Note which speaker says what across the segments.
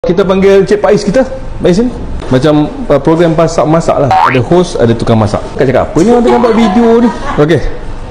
Speaker 1: Kita panggil Cik Pais kita mari sini. Macam program masak lah. Ada host, ada tukang masak. Kau cakap apa ni orang tengah buat video ni? Okey.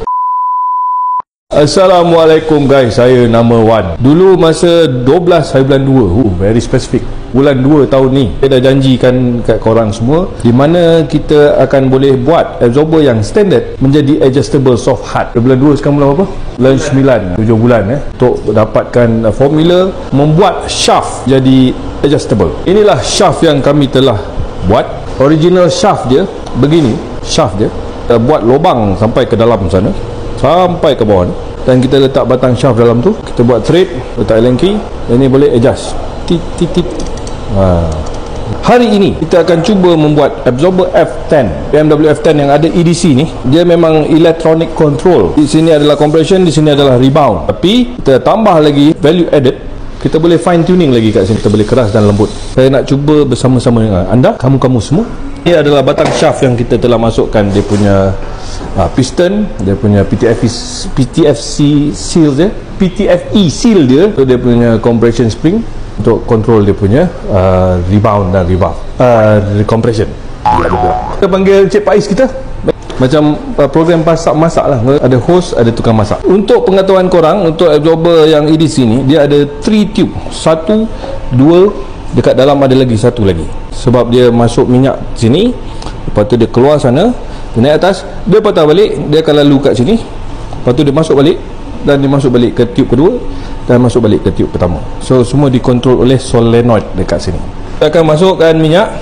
Speaker 1: Assalamualaikum guys, saya nama Wan. Dulu masa 12 hari bulan 2, very specific, bulan 2 tahun ni, saya dah janjikan kat korang semua di mana kita akan boleh buat absorber yang standard menjadi adjustable soft hard. Bulan 2 sekarang bulan apa? Bulan 9, 7 bulan untuk dapatkan formula membuat shaft jadi adjustable. Inilah shaft yang kami telah buat. Original shaft dia begini, shaft dia kita buat lubang sampai ke dalam sana, sampai ke bawah ni. Dan kita letak batang shaft dalam tu, kita buat thread, letak allen key, dan ini boleh adjust tit. Hari ini kita akan cuba membuat absorber F10. BMW F10 yang ada EDC ni, dia memang electronic control. Di sini adalah compression, di sini adalah rebound. Tapi kita tambah lagi value added, kita boleh fine tuning lagi kat sini. Kita boleh keras dan lembut. Saya nak cuba bersama-sama dengan anda, kamu semua. Ini adalah batang shaft yang kita telah masukkan dia punya piston, dia punya PTFC seal dia, PTFE seal dia, so dia punya compression spring untuk control dia punya rebound dan compression. Kita panggil Cik Pais kita. Macam program masak lah. Ada host, ada tukang masak. Untuk pengetahuan korang, untuk absorber yang EDC ni, dia ada 3 tube. 1, 2, dekat dalam ada lagi 1 lagi. Sebab dia masuk minyak sini, lepas tu dia keluar sana, dia naik atas, dia patah balik, dia akan lalu kat sini, lepas tu dia masuk balik, dan dia masuk balik ke tube kedua, dan masuk balik ke tube pertama. So semua dikontrol oleh solenoid dekat sini. Kita akan masukkan minyak,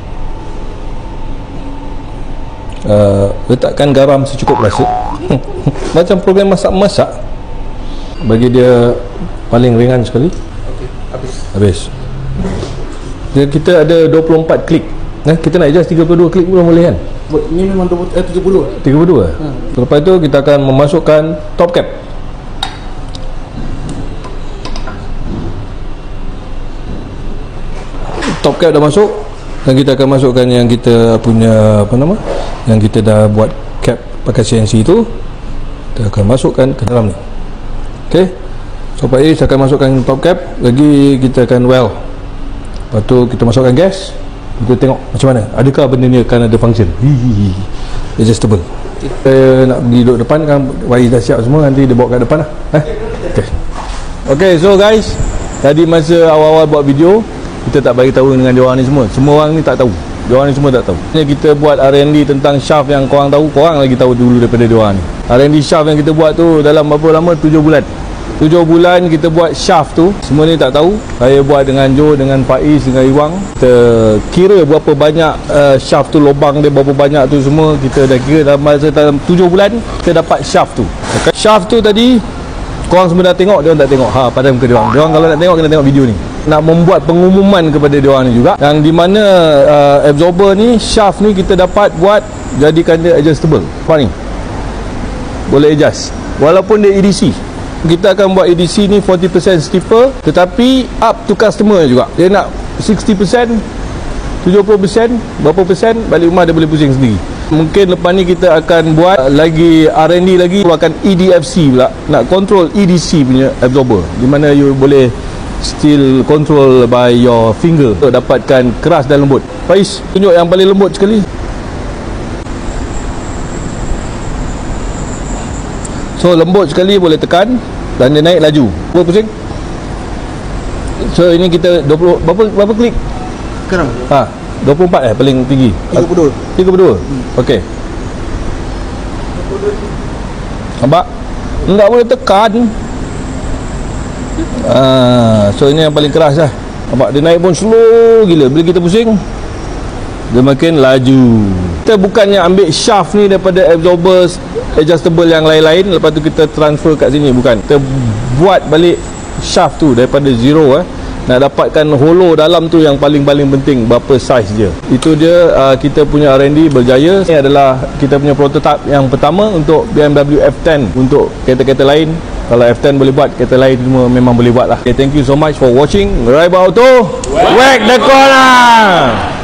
Speaker 1: letakkan garam secukup rasa. Macam program masak-masak, bagi dia paling ringan sekali.
Speaker 2: Okey,
Speaker 1: habis. Dan kita ada 24 klik. Kita nak adjust 32 klik pun boleh kan?
Speaker 2: Ini memang 70.
Speaker 1: 32 Lepas tu kita akan memasukkan top cap. Top cap dah masuk, dan kita akan masukkan yang kita punya yang kita dah buat cap pakai CNC tu. Kita akan masukkan ke dalam ni. Okey. So Pak Is akan masukkan top cap, lagi kita akan weld. Lepas tu kita masukkan gas. Kita tengok macam mana, adakah benda ni akan ada function adjustable. Saya nak pergi duduk depan kan, Wais dah siap semua, nanti dia bawa kat depan lah. Okay, so guys, tadi masa awal-awal buat video, kita tak bagi tahu dengan diorang ni semua orang ni tak tahu, diorang ni semua tak tahu. Kita buat R&D tentang shaft yang korang tahu, korang lagi tahu dulu daripada diorang ni. R&D shaft yang kita buat tu dalam berapa lama? 7 bulan. 7 bulan kita buat shaft tu. Semua ni tak tahu. Saya buat dengan Joe, dengan Pak Is, dengan Iwang. Kita kira berapa banyak shaft tu, lubang dia berapa banyak tu semua. Kita dah kira dalam masa 7 bulan kita dapat shaft tu. Okay. Shaft tu tadi korang semua dah tengok, diorang tak tengok. Padahal muka diorang. Diorang kalau nak tengok, kena tengok video ni. Nak membuat pengumuman kepada diorang ni juga, yang di mana absorber ni, shaft ni kita dapat buat jadikan dia adjustable. Apa ni? Boleh adjust. Walaupun dia EDC. Kita akan buat EDC ni 40% steeper, tetapi up to customer juga. Dia nak 60%, 70%, berapa persen, balik rumah dia boleh pusing sendiri. Mungkin lepas ni kita akan buat lagi R&D lagi, keluarkan EDFC pula, nak control EDC punya absorber, di mana you boleh still control by your finger untuk dapatkan keras dan lembut. Pais, tunjuk yang paling lembut sekali. So lembut sekali, boleh tekan dan dia naik laju. Berapa pusing? So ini kita 20 berapa klik?
Speaker 2: Sekarang
Speaker 1: 24 paling tinggi.
Speaker 2: 32.
Speaker 1: Okey. Nampak? Enggak boleh tekan. So ini yang paling keras lah. Nampak dia naik pun slow gila. Bila kita pusing, dia makin laju. Kita bukannya ambil shaft ni daripada absorber adjustable yang lain-lain, lepas tu kita transfer kat sini, bukan. Kita buat balik shaft tu daripada zero. Nak dapatkan hollow dalam tu yang paling penting, berapa size dia. Itu dia kita punya R&D berjaya. Ini adalah kita punya prototype yang pertama untuk BMW F10. Untuk kereta-kereta lain, kalau F10 boleh buat, kereta lain semua memang boleh buat lah. Okay, thank you so much for watching. Raiba Auto, whack the corner.